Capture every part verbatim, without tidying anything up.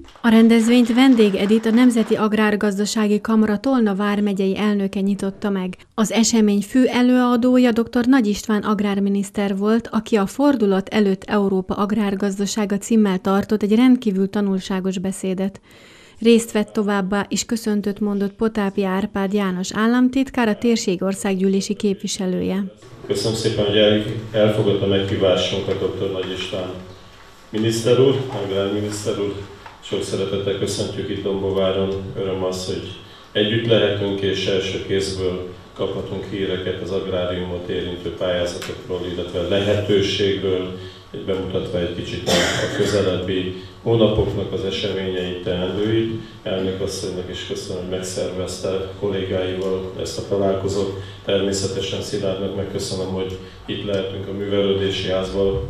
A rendezvényt Vendég Edit, a Nemzeti Agrárgazdasági Kamara Tolna vármegyei elnöke nyitotta meg. Az esemény fő előadója dr. Nagy István agrárminiszter volt, aki a fordulat előtt Európa agrárgazdasága címmel tartott egy rendkívül tanulságos beszédet. Részt vett továbbá és köszöntött mondott Potápi Árpád János államtitkár, a térség országgyűlési képviselője. Köszönöm szépen, hogy elfogadta meghívásunkat dr. Nagy István miniszter úr, agrárminiszter úr. Sok szeretettel köszöntjük itt Dombováron. Öröm az, hogy együtt lehetünk és első kézből kaphatunk híreket az agráriumot érintő pályázatokról, illetve lehetőségről, egy bemutatva egy kicsit a közelebbi hónapoknak az eseményeit, teendőit. Elnök asszonynak is köszönöm, hogy megszervezte kollégáival ezt a találkozót. Természetesen Szilárdnak megköszönöm, hogy itt lehetünk a művelődési házban,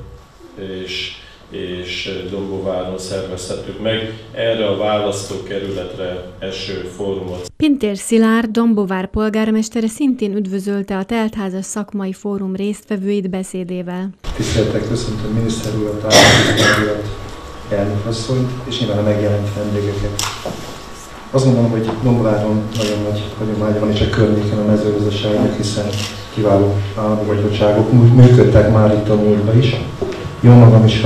és és Dombováron szervezhetük meg erre a választókerületre eső fórumot. Pintér Szilárd, Dombovár polgármestere szintén üdvözölte a teltházas szakmai fórum résztvevőit beszédével. Tisztelettel köszöntöm miniszter urat, államtitkár urat, elnök asszonyt, és nyilván a megjelent vendégeket. Azt gondolom, hogy Dombováron nagyon nagy hagyománya van, és a környéken a mezőgazdaságnak, hiszen kiváló állami vagyonságok működtek már itt a múltban is. Jó magam is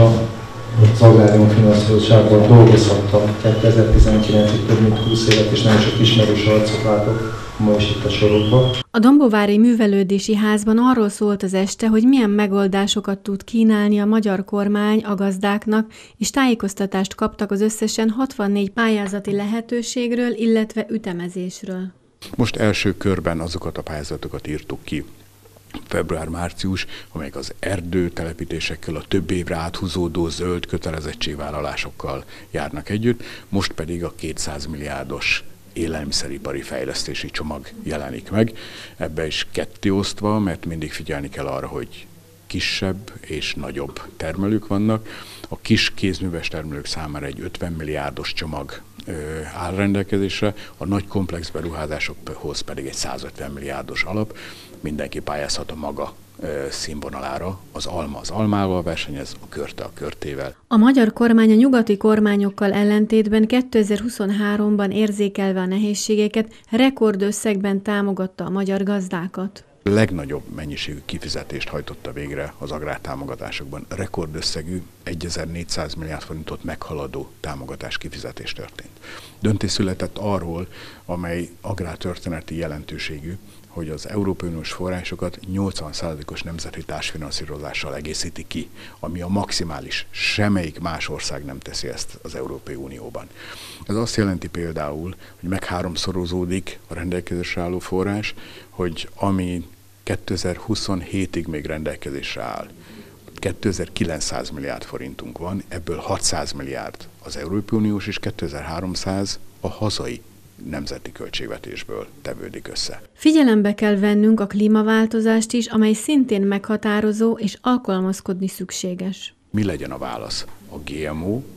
az agrárium finanszírozásában dolgozhattam kétezer-tizenkilencig több mint húsz évet, és nagyon sok ismerős arcot látok ma is itt a sorokban. A Dombovári Művelődési Házban arról szólt az este, hogy milyen megoldásokat tud kínálni a magyar kormány a gazdáknak, és tájékoztatást kaptak az összesen hatvannégy pályázati lehetőségről, illetve ütemezésről. Most első körben azokat a pályázatokat írtuk ki, február-március, amelyek az erdőtelepítésekkel, a több évre áthúzódó zöld kötelezettségvállalásokkal járnak együtt, most pedig a kétszáz milliárdos élelmiszeripari fejlesztési csomag jelenik meg. Ebbe is ketté osztva, mert mindig figyelni kell arra, hogy kisebb és nagyobb termelők vannak. A kis kézműves termelők számára egy ötven milliárdos csomag áll rendelkezésre, a nagy komplex beruházásokhoz pedig egy százötven milliárdos alap. Mindenki pályázhat a maga színvonalára, az alma az almával versenyez, a körte a körtével. A magyar kormány a nyugati kormányokkal ellentétben kétezer-huszonháromban érzékelve a nehézségeket rekordösszegben támogatta a magyar gazdákat. A legnagyobb mennyiségű kifizetést hajtotta végre az agrártámogatásokban. Rekordösszegű egyezer-négyszáz milliárd forintot meghaladó támogatás kifizetés történt. Döntés született arról, amely agrártörténeti jelentőségű, hogy az Európai Uniós forrásokat nyolcvan százalékos nemzeti társfinanszírozással egészíti ki, ami a maximális. Semmelyik más ország nem teszi ezt az Európai Unióban. Ez azt jelenti például, hogy megháromszorozódik a rendelkezésre álló forrás, hogy ami kétezer-huszonhétig még rendelkezésre áll, kétezer-kilencszáz milliárd forintunk van, ebből hatszáz milliárd az Európai Uniós és kétezer-háromszáz a hazai nemzeti költségvetésből tevődik össze. Figyelembe kell vennünk a klímaváltozást is, amely szintén meghatározó és alkalmazkodni szükséges. Mi legyen a válasz? A gé em o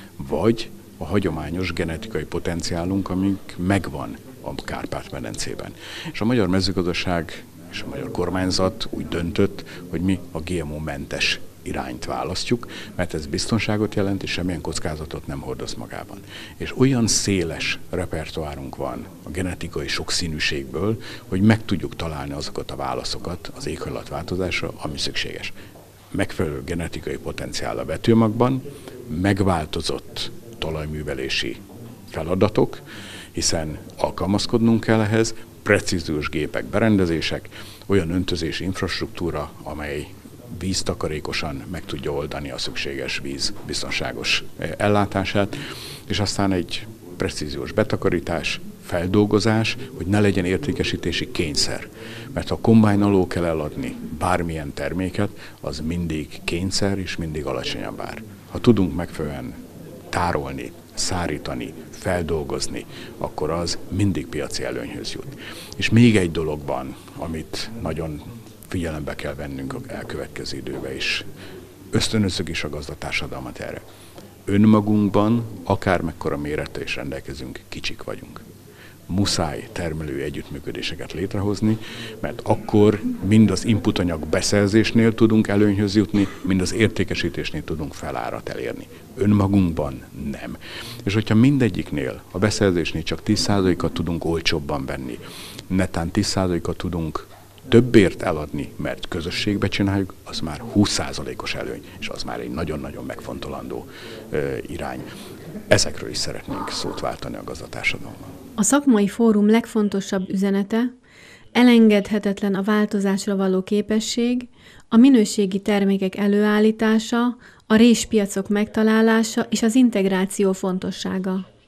vagy a hagyományos genetikai potenciálunk, amik megvan a Kárpát-medencében. És a magyar mezőgazdaság és a magyar kormányzat úgy döntött, hogy mi a gé em o-mentes irányt választjuk, mert ez biztonságot jelent, és semmilyen kockázatot nem hordoz magában. És olyan széles repertoárunk van a genetikai sokszínűségből, hogy meg tudjuk találni azokat a válaszokat az éghajlatváltozásra, ami szükséges. Megfelelő genetikai potenciál a vetőmagban, megváltozott talajművelési feladatok, hiszen alkalmazkodnunk kell ehhez, precíziós gépek, berendezések, olyan öntözési infrastruktúra, amely víztakarékosan meg tudja oldani a szükséges víz biztonságos ellátását, és aztán egy precíziós betakarítás, feldolgozás, hogy ne legyen értékesítési kényszer. Mert ha kombájn alól kell eladni bármilyen terméket, az mindig kényszer és mindig alacsonyabb ár. Ha tudunk megfelelően tárolni, szárítani, feldolgozni, akkor az mindig piaci előnyhöz jut. És még egy dologban, amit nagyon figyelembe kell vennünk az elkövetkező időben is. Ösztönözzük is a gazdatársadalmat erre. Önmagunkban, akármekkora mérettel is rendelkezünk, kicsik vagyunk. muszáj termelői együttműködéseket létrehozni, mert akkor mind az inputanyag beszerzésnél tudunk előnyhöz jutni, mind az értékesítésnél tudunk felárat elérni. Önmagunkban nem. És hogyha mindegyiknél, a beszerzésnél csak tíz százalékat tudunk olcsóbban venni, netán tíz százalékat tudunk többért eladni, mert közösségbe csináljuk, az már húsz százalékos előny, és az már egy nagyon-nagyon megfontolandó ö, irány. Ezekről is szeretnénk szót váltani a gazdatársadalomban. A szakmai fórum legfontosabb üzenete: elengedhetetlen a változásra való képesség, a minőségi termékek előállítása, a réspiacok megtalálása és az integráció fontossága.